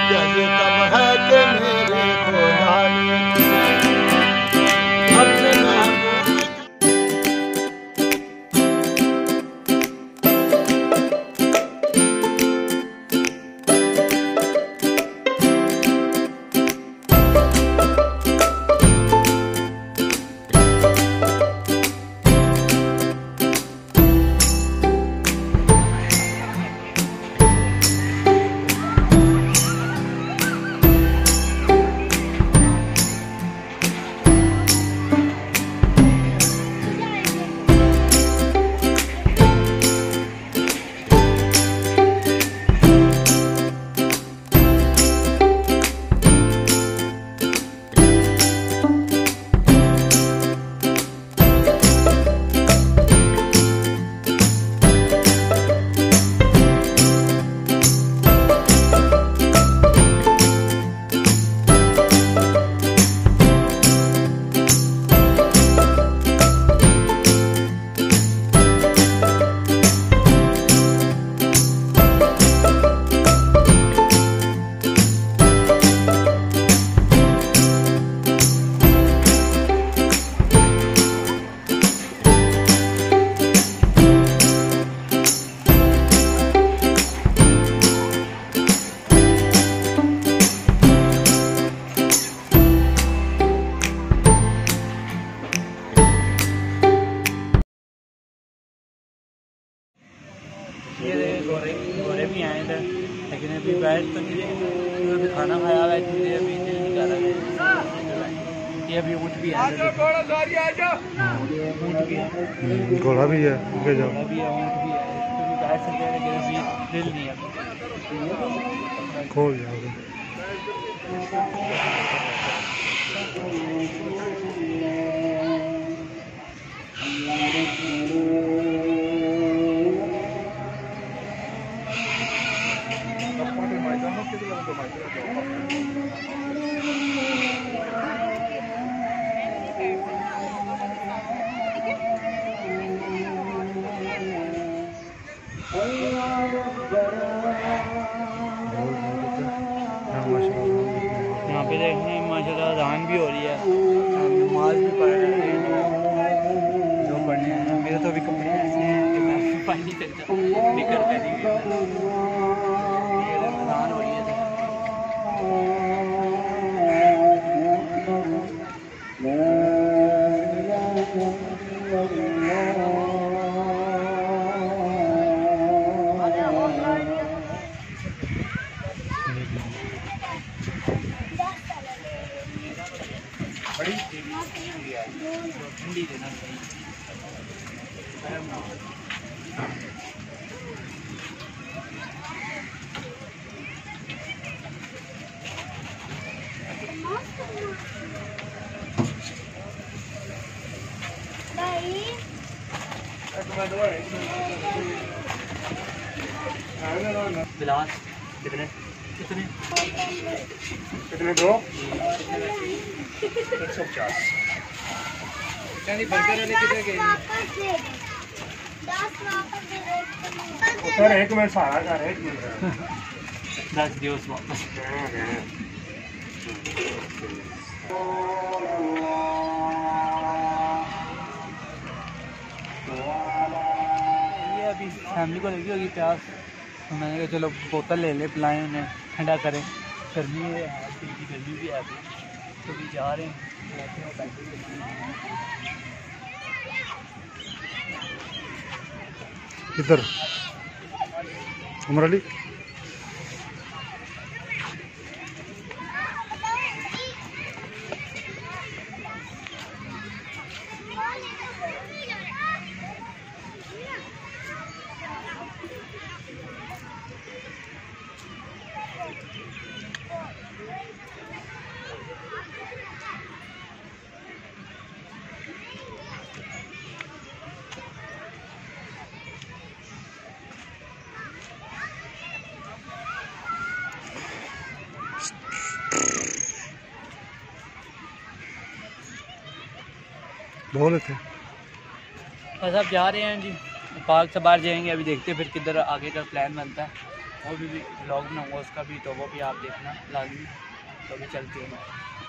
क्या ये कम है कि मेरे खुदा ने अपने घोड़े भी आए थे लेकिन अभी बैठ तो नहीं रहे, अभी खाना खाया हुआ इसलिए अभी दिल नहीं कर रहा। ये अभी ऊँट भी आया, ऊँट भी है, घोड़ा भी है, घोड़ा भी है, ऊँट भी है, अभी बैठ सकते हैं लेकिन अभी दिल नहीं है। खोल जाओगे। यहाँ पे देखने माशाल्लाह अज़ान भी हो रही है, नमाज भी पढ़ रहे हैं जो पढ़ने हैं। मेरे तो अभी कपड़े ऐसे हैं कि मैं पानी नहीं सकता, निकल कर ही अज़ान हो रही है। बड़ी ठंडी देना चाहिए। बिलास कितने कितने कितने दो 150। बर्गर वाले कितने के? सर एक मिनट सारा कर 1 मिनट 10 दियो वापस। ये अभी फैमिली को लगी होगी प्यास, तो मैंने कहा चलो बोतल ले ले, पिलाएं उन्हें, ठंडा करें। गर्मी है, गर्मी भी है अभी, तो भी जा रहे हैं। इधर उमर अली बोले थे बस अब जा रहे हैं जी, पार्क से बाहर जाएंगे। अभी देखते हैं फिर किधर आगे का प्लान बनता है। वो भी ब्लॉग बनाऊँगा उसका भी, तो वो भी आप देखना लाजमी। तो अभी चलते हैं।